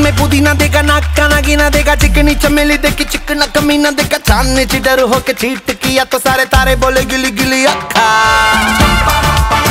में पुदीना देगा, नाक ना गिना देगा, चिकनी चमेली देखी चिकना कमीना देखा, चांदनी ची डर होके चीट किया तो सारे तारे बोले गिली गिली अक्खा।